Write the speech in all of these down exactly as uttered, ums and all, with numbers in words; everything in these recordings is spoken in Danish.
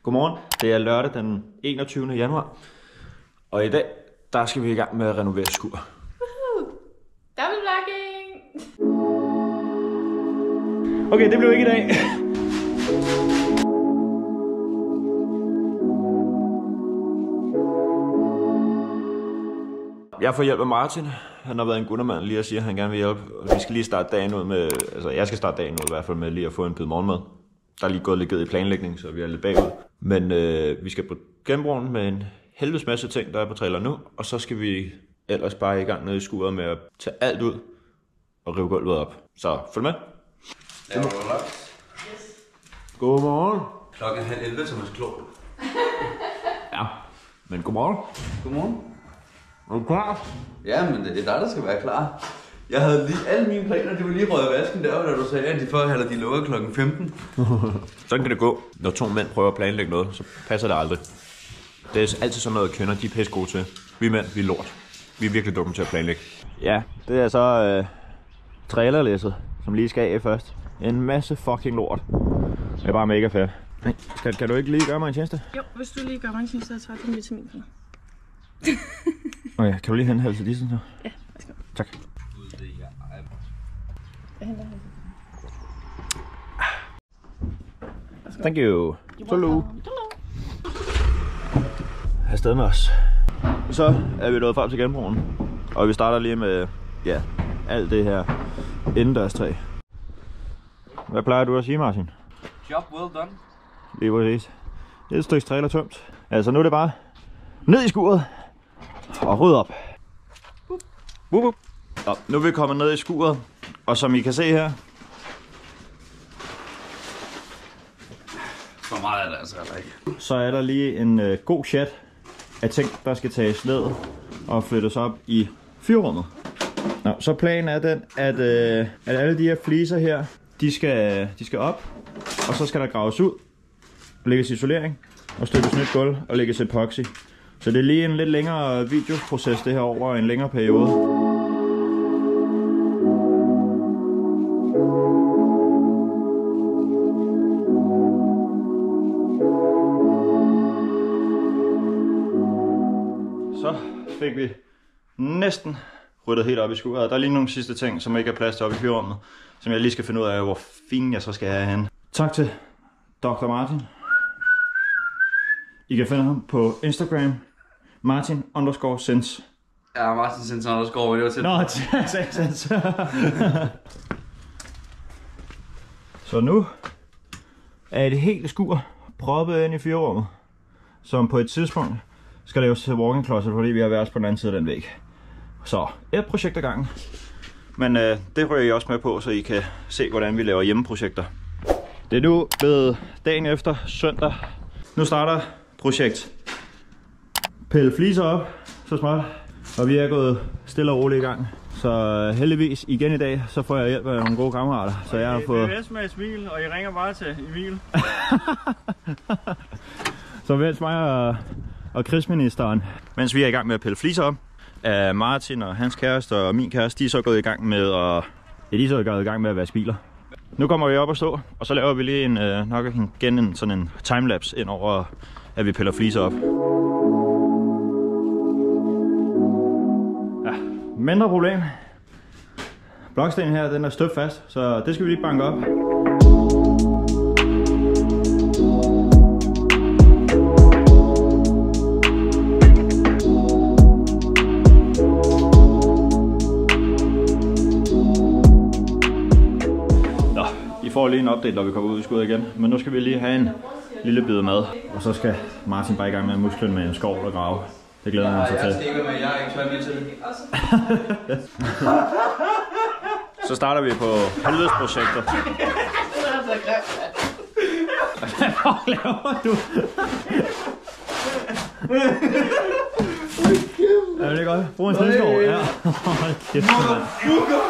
Godmorgen, det er lørdag den enogtyvende januar, og i dag, der skal vi i gang med at renovere skur. Woohoo! Double vlogging! Okay, det blev ikke i dag. Jeg får hjælp af Martin. Han har været en gundermand lige at sige, at han gerne vil hjælpe. Vi skal lige starte dagen ud med, altså jeg skal starte dagen ud i hvert fald med lige at få en bid morgenmad. Der er lige gået lidt i planlægning, så vi er lidt bagud. Men øh, vi skal på genbrugen med en helvedes masse ting, der er på trailer nu. Og så skal vi ellers bare i gang nede i skuret med at tage alt ud og rive gulvet op. Så følg med. Ja, du er Yes. Godmorgen. klokken er halv elleve, som er klogt. Ja, men godmorgen. Godmorgen. Er du klar? Ja, men det er dig, der skal være klar. Jeg havde lige alle mine planer, det var lige røget vasken der, da du sagde, at de forholder, de lukker klokken femten. Sådan kan det gå. Når to mænd prøver at planlægge noget, så passer det aldrig. Det er altid sådan noget, kvinder de er pisse gode til. Vi mænd, vi er lort. Vi er virkelig dumme til at planlægge. Ja, det er så øh, trailerlæsset, som lige skal af først. En masse fucking lort. Det er bare mega fedt. Kan, kan du ikke lige gøre mig en tjeneste? Jo, hvis du lige gør mig en tjeneste, så tager jeg din vitaminpiller. Okay, kan du lige hente halvt disen så? Ja, værsgo. Tak. Jeg henter halvt. Thank you. Tolu. Afsted med os. Så er vi nået frem til genbrugen. Og vi starter lige med, ja, alt det her indendørstræ. Hvad plejer du at sige, Martin? Job well done. Lige præcis. Det er et stykke trailer tømt. Altså nu er det bare ned i skuret og rydde op. Bup. Bup. Og nu er vi kommet ned i skuret, og som I kan se her, For meget er det altså heller ikke. så er der lige en øh, god chat af ting, der skal tages ned og flyttes op i fyrrummet. Nå, så planen er den, at, øh, at alle de her fliser her, de skal, de skal op, og så skal der graves ud, lægges isolering og støbes nyt gulv og lægges epoxy. Så det er lige en lidt længere videoproces det her over en længere periode. Så fik vi næsten ryddet helt op i skuret. Der er lige nogle sidste ting, som ikke er plads til op i fyrrummet, som jeg lige skal finde ud af, hvor fin jeg så skal have henne. Tak til doktor Martin. I kan finde ham på Instagram, Martin underscore sense. Ja, Martin Sensen underscore, det var til. Nå, sense. Så nu er det hele skur proppet ind i fyrrummet, som på et tidspunkt skal laves til walk-in closet, fordi vi har været på den anden side af den væg. Så et projekt ad gangen. Men øh, det rører I også med på, så I kan se, hvordan vi laver hjemmeprojekter. Det er nu blevet dagen efter søndag. Nu starter projekt pille fliser op, så småt. Og vi er gået stille og roligt i gang. Så øh, heldigvis igen i dag, så får jeg hjælp af nogle gode kammerater. Så jeg har fået... Det er med Emil, og I ringer bare til Emil. Så mens mig og, og krigsministeren, mens vi er i gang med at pille fliser op, er Martin og hans kæreste og min kæreste, de er så gået i gang med at, ja, de er så gået i gang med at vaske biler. Nu kommer vi op og stå, og så laver vi lige en, øh, nok igen en, sådan en timelapse ind over, at vi piller fliser op. Ja, mindre problem. Blokstenen her, den er støbt fast, så det skal vi lige banke op. I får lige en update, når vi kommer ud i skuret igen. Men nu skal vi lige have en lille bid mad. Og så skal Martin bare i gang med musklen med en skov og grave. Det glæder jeg mig så til. Jeg stikker med, jeg er ikke så med til. Så starter vi på helvedesprojekter. Det er så grimt. Hvad laver du? Ja, det er godt. Brug en snedskov. Ja. Hold kæft, mand.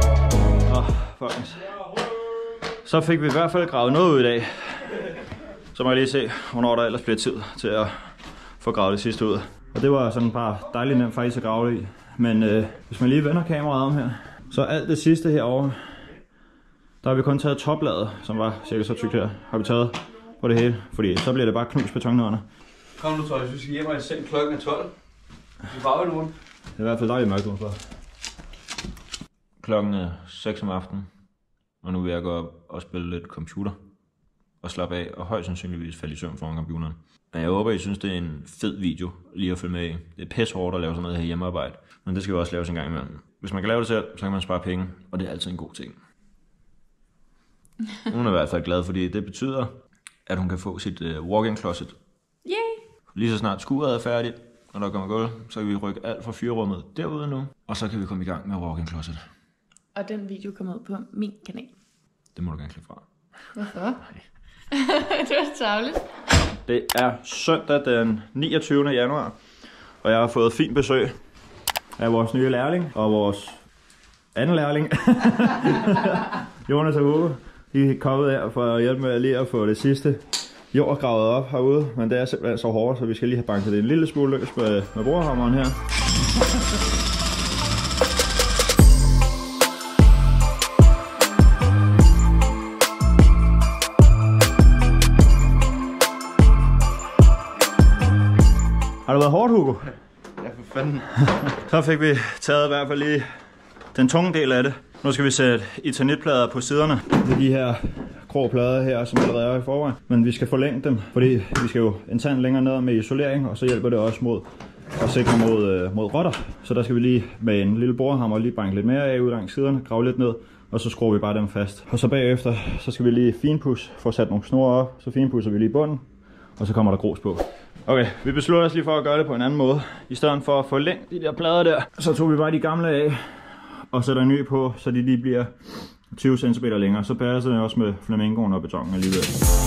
Så fik vi i hvert fald gravet noget ud i dag. Så må jeg lige se, hvornår der ellers bliver tid til at få gravet det sidste ud. Og det var sådan bare dejligt nemt faktisk at grave det i. Men øh, hvis man lige vender kameraet om her, så alt det sidste herovre, der har vi kun taget toplaget, som var cirka så tykt her, har vi taget på det hele. Fordi så bliver det bare knust beton under. Kom nu, Troels, vi skal hjem og i seng klokken er tolv. Vi var vel ugen. Det er i hvert fald dejligt mørkt udenfor. Klokken er seks om aftenen, og nu vil jeg gå op og spille lidt computer og slappe af, og højst sandsynligvis falde i søvn foran computeren. Men jeg håber, I synes, det er en fed video lige at følge med i. Det er pisse hårdt at lave sådan noget her hjemmearbejde, men det skal jo også laves en gang imellem. Hvis man kan lave det selv, så kan man spare penge, og det er altid en god ting. Hun er i hvert fald glad, fordi det betyder, at hun kan få sit uh, walk-in closet. Yay! Lige så snart skuret er færdigt, og der kommer gulv, så kan vi rykke alt fra fyrrummet derude nu, og så kan vi komme i gang med walk-in closet. Og den video kommer ud på min kanal. Det må du gerne klippe fra. Hvorfor? Det var tavligt. Det er søndag den niogtyvende januar, og jeg har fået fint besøg af vores nye lærling og vores anden lærling, Jonas og Hugo. De er kommet her for at hjælpe med lige at få det sidste jord gravet op herude, men det er simpelthen så hårdt, så vi skal lige have banket det en lille smule løs med, med borehammeren her. Har det været hårdt, Hugo? Ja, for fanden. Så fik vi taget i hvert fald lige den tunge del af det. Nu skal vi sætte eternitplader på siderne. Det er de her grå plader her, som allerede er i forvejen. Men vi skal forlænge dem, fordi vi skal jo en tand længere ned med isolering, og så hjælper det også mod at sikre mod, øh, mod rotter. Så der skal vi lige med en lille borehammer lige banke lidt mere af ud langs siderne, grave lidt ned, og så skruer vi bare dem fast. Og så bagefter, så skal vi lige finpudse, få sat nogle snore op, så finpudser vi lige bunden, og så kommer der grus på. Okay, vi beslutter os lige for at gøre det på en anden måde. I stedet for at forlænge de der plader der, så tog vi bare de gamle af og sætter en ny på, så de lige bliver tyve centimeter længere. Så passer det også med flamingoen og betonen alligevel.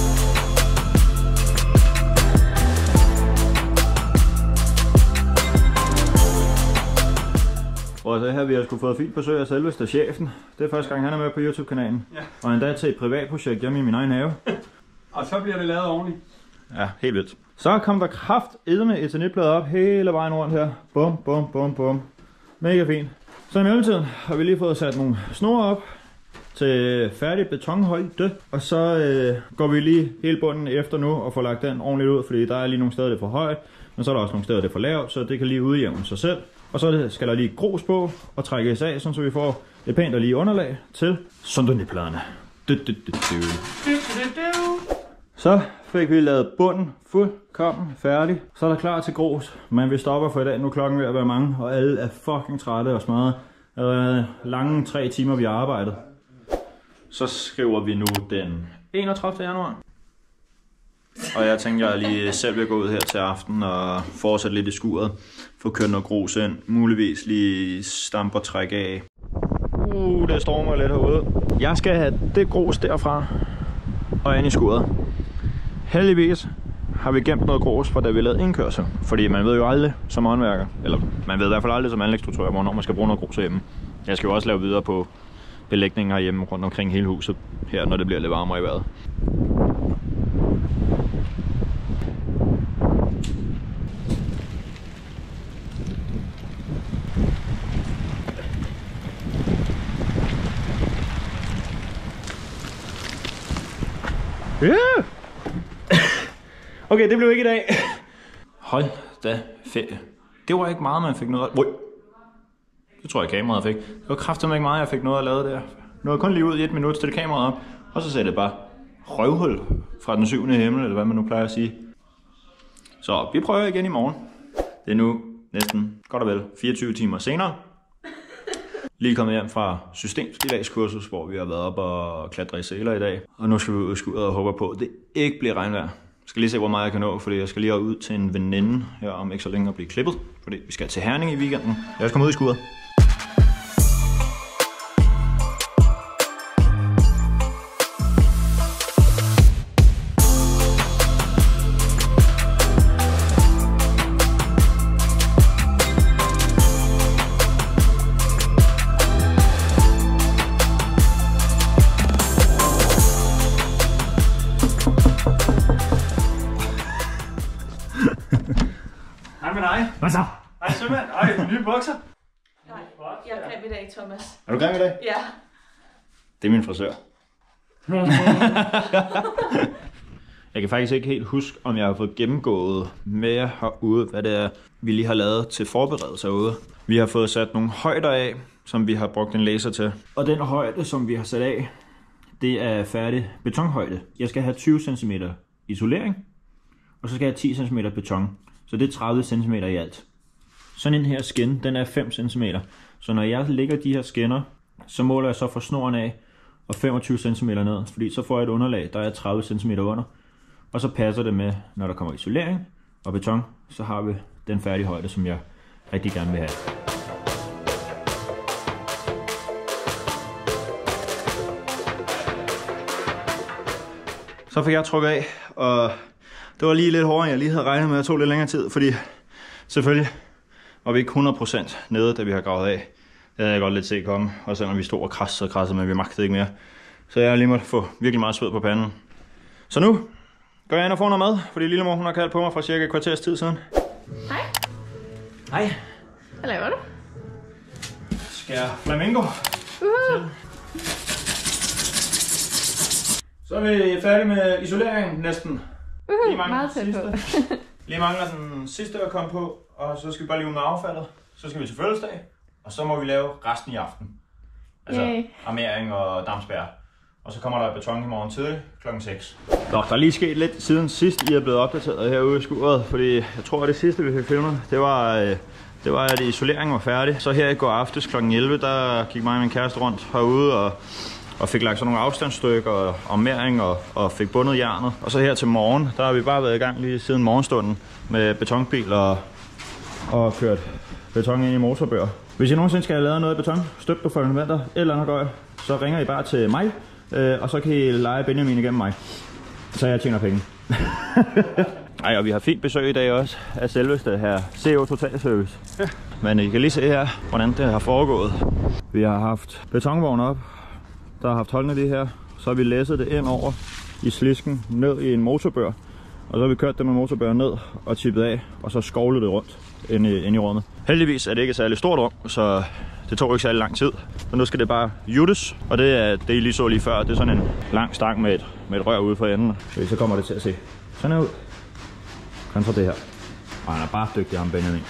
Og så her vi har sgu fået fint besøg af selveste chefen. Det er første gang han er med på YouTube-kanalen. Ja. Og endda til et privatprojekt hjemme i min egen have. Og så bliver det lavet ordentligt. Ja, helt vildt. Så kom der kraftedme eternitplader op hele vejen rundt her. Bum, bum, bum, bum. Mega fint. Så i mellemtiden har vi lige fået sat nogle snore op til færdig betonhøjde. Og så øh, går vi lige hele bunden efter nu og får lagt den ordentligt ud, fordi der er lige nogle steder, det er for højt. Men så er der også nogle steder, det er for lavt, så det kan lige udjævne sig selv. Og så skal der lige grus på og trækkes af, så vi får et pænt og lige underlag til sondernitpladerne. Så fik vi lavet bunden fuldkommen færdig. Så er der klar til grus. Men vi stopper for i dag. Nu er klokken ved at være mange, og alle er fucking trætte og smadret. Det har været lange tre timer, vi har arbejdet. Så skriver vi nu den enogtredivte januar. Og jeg tænker, jeg lige selv vil gå ud her til aften og fortsætte lidt i skuret. Få kørt noget grus ind. Muligvis lige stampe og trække af. Uh, det stormer lidt herude. Jeg skal have det grus derfra og ind i skuret. Heldigvis har vi gemt noget grus, for da vi lavede indkørsel. Fordi man ved jo aldrig som håndværker, eller man ved i hvert fald aldrig som anlægsstruktør, hvornår man skal bruge noget grus hjemme. Jeg skal jo også lave videre på belægningen herhjemme rundt omkring hele huset, her når det bliver lidt varmere i vejret. Yeah! Okay, det blev ikke i dag. Hold da ferie. Det var ikke meget, man fik noget af. Ui. Det tror jeg, kameraet fik. Det var kraftedeme ikke meget, jeg fik noget at lave der. Nåede kun lige ud i et minut, stille kameraet op. Og så sagde det bare røvhul fra den syvende himmel, eller hvad man nu plejer at sige. Så vi prøver igen i morgen. Det er nu næsten godt og vel fireogtyve timer senere. Lige kommet hjem fra systemstillagskursus, hvor vi har været op og klatre i sæler i dag. Og nu skal vi ud ud og håbe på, at det ikke bliver regnvejr. Jeg skal lige se, hvor meget jeg kan nå, fordi jeg skal lige ud til en veninde her om ikke så længe at blive klippet. Fordi vi skal til Herning i weekenden. Jeg skal komme ud i skuret. Hvad så? Ej, sømand. Ej, nye bukser. Nej, jeg er grim i dag, Thomas. Er du grim i dag? Ja. Det er min frisør. Jeg kan faktisk ikke helt huske, om jeg har fået gennemgået med herude, hvad det er, vi lige har lavet til forberedelse herude. Vi har fået sat nogle højder af, som vi har brugt en laser til. Og den højde, som vi har sat af, det er færdig betonhøjde. Jeg skal have tyve centimeter isolering, og så skal jeg have ti centimeter beton. Så det er tredive centimeter i alt. Sådan en her skin, den er fem centimeter. Så når jeg lægger de her skinner, så måler jeg så fra snoren af og femogtyve centimeter ned. Fordi så får jeg et underlag, der er tredive centimeter under. Og så passer det med, når der kommer isolering og beton, så har vi den færdige højde, som jeg rigtig gerne vil have. Så fik jeg trukket af, og det var lige lidt hårdere, end jeg lige havde regnet med. Det tog lidt længere tid, fordi selvfølgelig var vi ikke hundrede procent nede, da vi har gravet af. Det havde jeg godt lidt set komme, og selvom vi stod og krassede og krassede, men vi magtede ikke mere. Så jeg lige måtte få virkelig meget sved på panden. Så nu går jeg ind og får noget mad, fordi lillemor hun har kaldt på mig for cirka et kvarters tid siden. Hej. Hej. Hvad laver du? Skær flamingo. Uh-huh. Så er vi færdige med isoleringen næsten. Uh-huh. Lige mangler Meget tæt på. Lige mangler den sidste at komme på, og så skal vi bare lige ud med affaldet. Så skal vi til fødselsdag, og så må vi lave resten i aften. Altså Yay. armering og dampspærre. Og så kommer der beton i morgen tidlig klokken seks. Nå, der er lige sket lidt siden sidst, I er blevet opdateret herude i skuret, fordi jeg tror, at det sidste, vi fik filmet, det var, øh, det var, at isoleringen var færdig. Så her i går aftes klokken elleve, der gik mig og min kæreste rundt herude og, og fik lagt sådan nogle afstandsstykker og armering og, og fik bundet jernet. Og så her til morgen, der har vi bare været i gang lige siden morgenstunden med betonbil og, og kørt beton ind i motorbøger. Hvis I nogensinde skal have lavet noget beton, støb på fundamenter eller andet gøj, så ringer I bare til mig. Øh, og så kan I lege Benjamin igennem mig, så jeg tjener penge. Ej, og vi har fint besøg i dag også af selveste her C O Total Service. Ja. Men I kan lige se her, hvordan det har foregået. Vi har haft betonvogn op, der har haft holdene lige her. Så har vi læsset det ind over i slisken, ned i en motorbør. Og så har vi kørt det med motorbør ned og tippet af, og så skovlet det rundt ind i, ind i rummet. Heldigvis er det ikke et særligt stort rum, så det tog ikke særlig lang tid. Så nu skal det bare juttes, og det er det, I lige så lige før. Det er sådan en lang stang med et, med et rør ude for enden. Så kommer det til at se sådan her ud. Kontra det her. Og han er bare dygtig, ham Benjamin.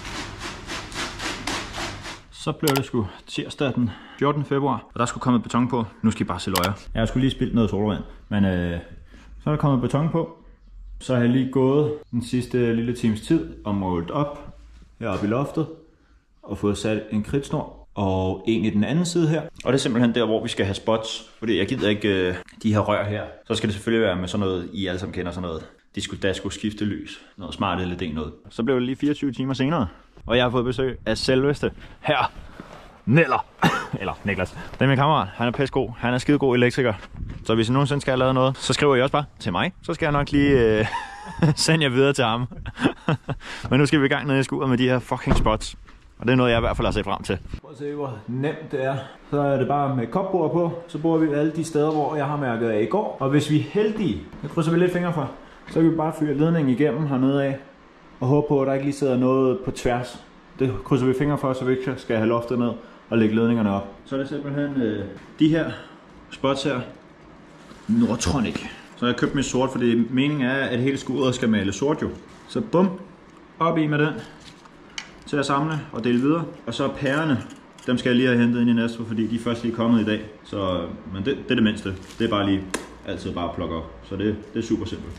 Så blev det sgu tirsdag den fjortende februar, og der skulle komme beton på. Nu skal I bare se løjer. Jeg skulle lige spildt noget solvand, men øh, så er der kommet beton på. Så har jeg lige gået den sidste lille times tid og målt op heroppe i loftet og fået sat en kridtsnor og en i den anden side her. Og det er simpelthen der, hvor vi skal have spots, fordi jeg gider ikke øh, de her rør her. Så skal det selvfølgelig være med sådan noget, I alle sammen kender sådan noget. De skulle, der skulle skifte lys, noget smart L E D noget. Så blev det lige fireogtyve timer senere, og jeg har fået besøg af selveste her Neller. Eller Niklas. Det er min kammerat. Han er pissegod. Han er skidegod elektriker. Så hvis I nogensinde skal have lavet noget, så skriver I også bare til mig. Så skal jeg nok lige øh, sende jer videre til ham. Men nu skal vi i gang nede i skuret med de her fucking spots. Og det er noget, jeg i hvert fald har set frem til. Prøv at se, hvor nemt det er. Så er det bare med kopbord på. Så bruger vi alle de steder, hvor jeg har mærket af i går. Og hvis vi er heldige, det krydser vi lidt fingre for, så kan vi bare fyre ledningen igennem hernede af. Og håbe på, at der ikke lige sidder noget på tværs. Det krydser vi fingre for, så vi ikke skal have loftet ned og lægge ledningerne op. Så er det simpelthen øh, de her spots her. Nordtronic. Så jeg har købt med sort, fordi meningen er, at hele skuret skal male sort jo. Så bum, op i med den. Til at samle og dele videre. Og så pærerne, dem skal jeg lige have hentet ind i næste, fordi de er først lige kommet i dag. Så, men det, det er det mindste. Det er bare lige altid bare at plukke op. Så det, det er super simpelt.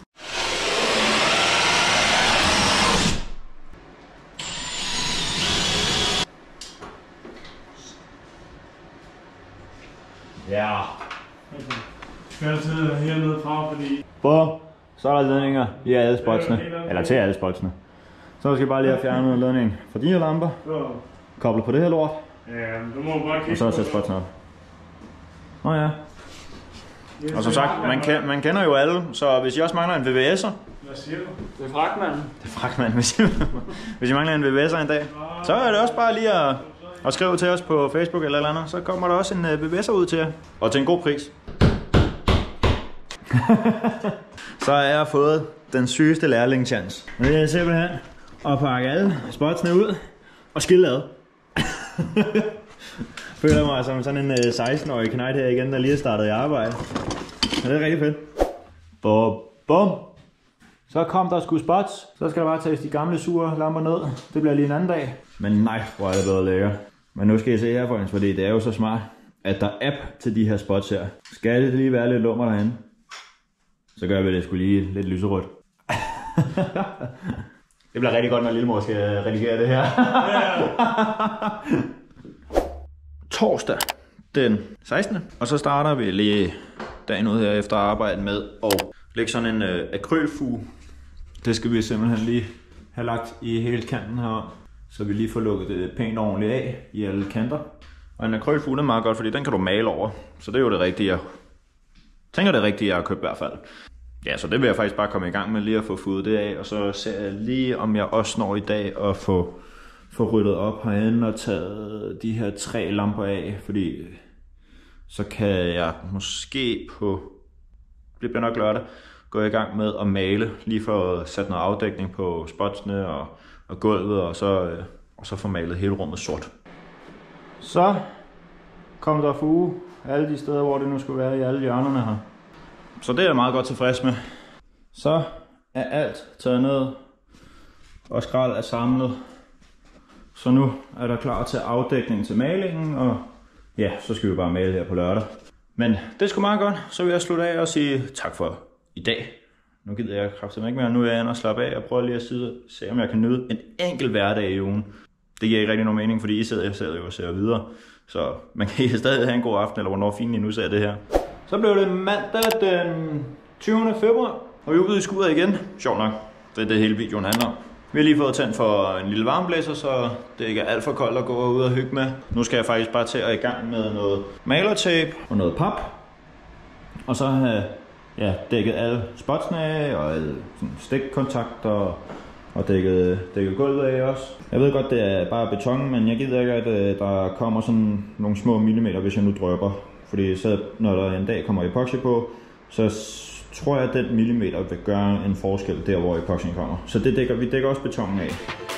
Ja. Skal jeg altid hernede fra, fordi... Bum, så er der ledninger i alle spotsene. Eller til alle spotsene. Så skal vi bare lige have fjernet ledningen fra de her lamper. Koble på det her lort. Ja, du må bare kigge. Og så sætte spotsen op. Nå ja. Og som sagt, man, kan, man kender jo alle, så hvis I også mangler en V V S'er. Hvad siger du? Det er fragtmanden. Det er fragtmanden, hvis I, hvis I mangler en V V S'er en dag. Så er det også bare lige at, at skrive til os på Facebook eller eller andet. Så kommer der også en V V S'er ud til jer. Og til en god pris. Så har jeg fået den sygeste lærlingechance. Det er simpelthen at pakke alle spotsene ud og skille ad. Føler mig som sådan en seksten-årig knægt her igen, der lige er startet i arbejde. Men det er rigtig fedt. Bum, bum. Så kom der sgu spots. Så skal der bare tages de gamle sure lamper ned. Det bliver lige en anden dag. Men nej, hvor er det bedre lækker. Men nu skal I se her, folkens, fordi det er jo så smart, at der er app til de her spots her. Skal det lige være lidt lummer derinde, så gør vi det sgu lige lidt lyserødt. Det bliver rigtig godt, når lillemor skal redigere det her. Torsdag den sekstende Og så starter vi lige dagen ud her efter arbejde med at lægge sådan en øh, akrylfuge. Det skal vi simpelthen lige have lagt i hele kanten her, så vi lige får lukket det pænt ordentligt af i alle kanter. Og en akrylfuge er meget godt, fordi den kan du male over. Så det er jo det rigtige, jeg tænker det rigtige, jeg har købt i hvert fald. Ja, så det vil jeg faktisk bare komme i gang med lige at få fuget det af. Og så ser jeg lige, om jeg også når i dag at få, få ryddet op herinde og taget de her tre lamper af. Fordi så kan jeg måske på, det bliver nok lørdag, gå i gang med at male. Lige for at sætte noget afdækning på spotsene og, og gulvet, og så, og så få malet hele rummet sort. Så kom der fuge alle de steder, hvor det nu skulle være i alle hjørnerne her. Så det er jeg meget godt tilfreds med. Så er alt taget ned, og skrald er samlet. Så nu er der klar til afdækning til malingen, og ja, så skal vi bare male her på lørdag. Men det er sgu meget godt, så vil jeg slutte af og sige tak for i dag. Nu gider jeg kraftedeme ikke mere, nu er jeg inde og slappe af og prøver lige at sidde, se om jeg kan nyde en enkelt hverdag i ugen. Det giver ikke rigtig nogen mening, fordi I sidder, jeg sidder jo og ser videre. Så man kan stadig have en god aften, eller hvornår fint I nu ser det her. Så blev det mandag den tyvende februar, og vi er ude i skuret igen. Sjovt nok, det er det hele videoen handler om. Vi har lige fået tændt for en lille varmeblæser, så det ikke er alt for koldt at gå ud og hygge med. Nu skal jeg faktisk bare til at i gang med noget malertape og noget pap. Og så have ja, dækket alle spotsene af, og alle stikkontakter, og dækket, dækket gulvet af også. Jeg ved godt, det er bare beton, men jeg gider ikke, at der kommer sådan nogle små millimeter, hvis jeg nu drypper. Fordi så når der en dag kommer epoxy på, så tror jeg, at den millimeter vil gøre en forskel der, hvor epoxyen kommer. Så det dækker, vi dækker også betonen af.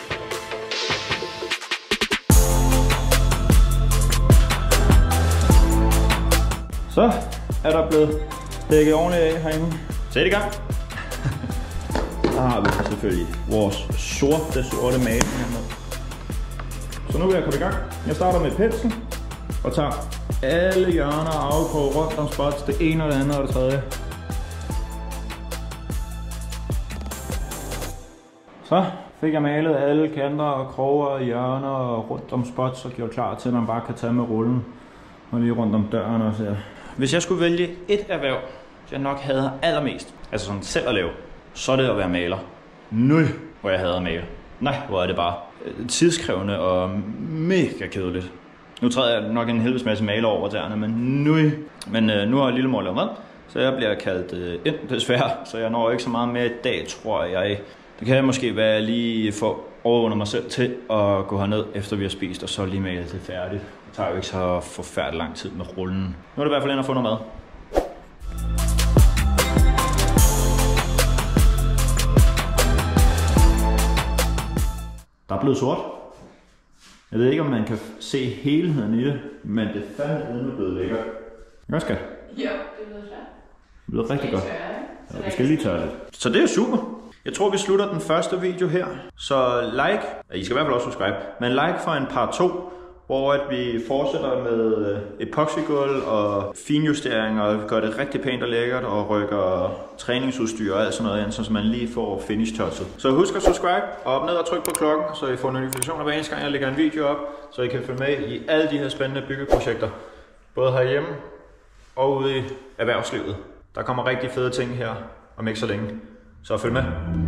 Så er der blevet dækket ordentligt af herinde. Sæt i gang! Der har vi selvfølgelig vores sorte, sorte maling hernede. Så nu vil jeg komme i gang. Jeg starter med penslen og tager alle hjørner og afkrog rundt om spots, det ene og det andet og det tredje. Så fik jeg malet alle kanter og kroger og hjørner og rundt om spots og gjort klar til, at man bare kan tage med rullen og lige rundt om døren også her. Hvis jeg skulle vælge et erhverv, jeg nok hader allermest, altså sådan selv at lave, så er det at være maler. Nøj, hvor jeg hader at male. Nej, hvor er det bare tidskrævende og mega kedeligt. Nu træder jeg nok en helvedes masse maler over tæerne, men nøj. Men øh, nu har lillemor lavet mad, så jeg bliver kaldt øh, ind desværre, så jeg når ikke så meget med i dag, tror jeg. Det kan måske være lige for overvundet mig selv til at gå herned, efter vi har spist, og så lige malet det færdigt. Det tager jo ikke så forfærdelig lang tid med rullen. Nu er det i hvert fald ind at få noget mad. Der er blevet sort. Jeg ved ikke, om man kan se helheden i det, men det er fandme blevet lækkert. Godt, skat? Jo, det er blevet klart. Det er blevet rigtig godt. Ja, vi skal lige tørre lidt. Så det er super. Jeg tror, vi slutter den første video her. Så like, I skal i hvert fald også subscribe, men like for en part to, hvor at vi fortsætter med epoxygulv og finjusteringer, og vi gør det rigtig pænt og lækkert, og rykker træningsudstyr og alt sådan noget ind, så man lige får finish touchet. Så husk at subscribe, og op ned og tryk på klokken, så I får notifikationer hver eneste gang, jeg lægger en video op, så I kan følge med i alle de her spændende byggeprojekter. Både herhjemme og ude i erhvervslivet. Der kommer rigtig fede ting her om ikke så længe. Så følg med.